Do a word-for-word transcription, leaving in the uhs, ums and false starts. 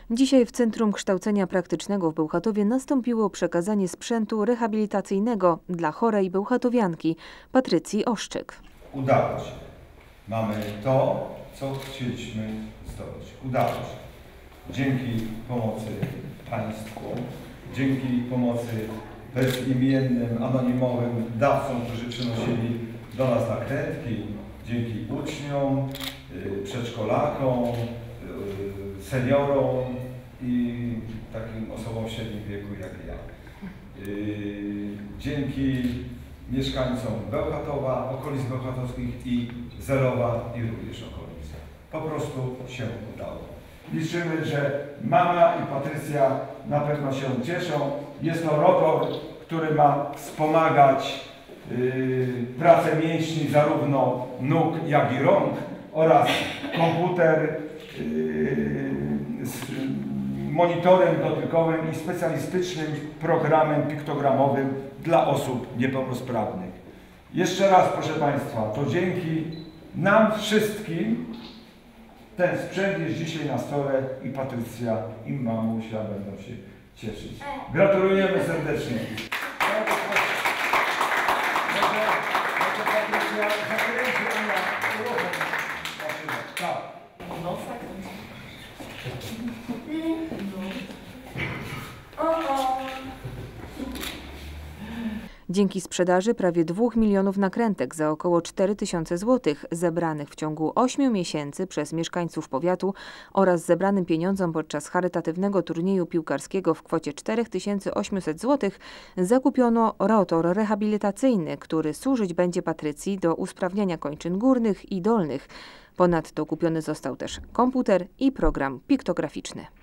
Dzisiaj w Centrum Kształcenia Praktycznego w Bełchatowie nastąpiło przekazanie sprzętu rehabilitacyjnego dla chorej bełchatowianki Patrycji Oszczyk. Udało się. Mamy to, co chcieliśmy zdobyć. Udało się. Dzięki pomocy Państwu, dzięki pomocy bezimiennym, anonimowym dawcom, którzy przynosili do nas nakrętki, dzięki uczniom, przedszkolakom, seniorom i takim osobom w średnim wieku jak ja. Dzięki mieszkańcom Bełchatowa, okolic bełchatowskich i Zelowa i również okolic. Po prostu się udało. Liczymy, że mama i Patrycja na pewno się cieszą. Jest to rotor, który ma wspomagać yy, pracę mięśni zarówno nóg, jak i rąk oraz komputer yy, z monitorem dotykowym i specjalistycznym programem piktogramowym dla osób niepełnosprawnych. Jeszcze raz, proszę Państwa, to dzięki nam wszystkim ten sprzęt jest dzisiaj na stole i Patrycja i mamusia będą się cieszyć. Gratulujemy serdecznie. Dzięki sprzedaży prawie dwóch milionów nakrętek za około cztery tysiące złotych zebranych w ciągu ośmiu miesięcy przez mieszkańców powiatu oraz zebranym pieniądzom podczas charytatywnego turnieju piłkarskiego w kwocie cztery tysiące osiemset złotych zakupiono rotor rehabilitacyjny, który służyć będzie Patrycji do usprawniania kończyn górnych i dolnych. Ponadto kupiony został też komputer i program piktograficzny.